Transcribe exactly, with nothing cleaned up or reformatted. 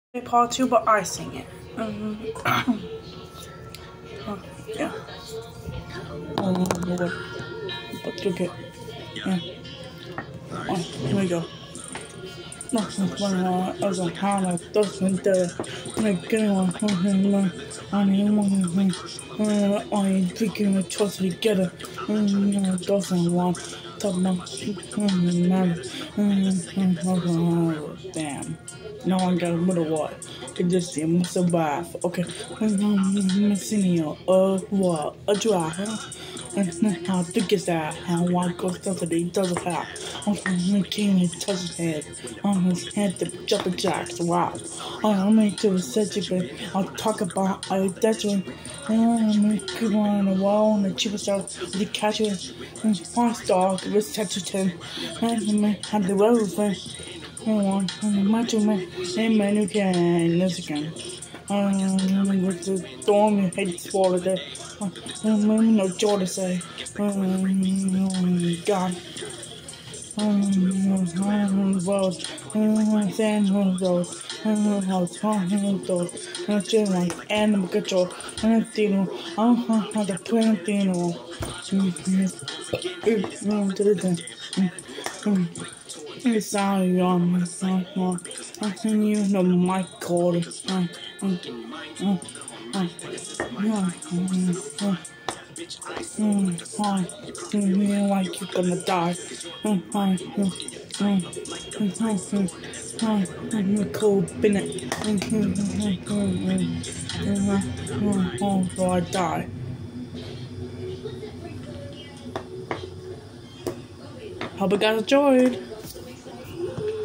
part two, but I sing it. Um, oh, yeah. Oh, Lord. But okay. Yeah. Oh, here we go. Nothing but as a hammer doesn't there. Like anyone who on anyone who I drinking a trust together. Doesn't want to damn. No one got a little what? It just seems to survive. Okay. I'm missing of what? A drive. And how to get that, how one goes to the doesn't have. On the king, it touches his head. On his head, the jumping jacks. Wow. I'm into the surgery. I'll talk about identity. I'm going to keep on the wall and the cheapest out. The catcher and fast dog with Tetris. And I have the relevant. I want to imagine my name and you can this again. Um, with the storm, you hate to swallow there. Um, no joy to say. Um, God. Um, um, road. Um, sand on the road. Um, house, on the road. And I feel like animal control. And I feel, I don't know how to play a funeral. Um, to the um, it's sorry on my song. I can use the mic cord. Um, um, um, um, um, um, hi, you feel like you're gonna die. Um, hi, um, um, um, hi, um, hi, I'm Nicole Bennett. Um, um, um, um, um, um, so I die. Hope you guys enjoyed.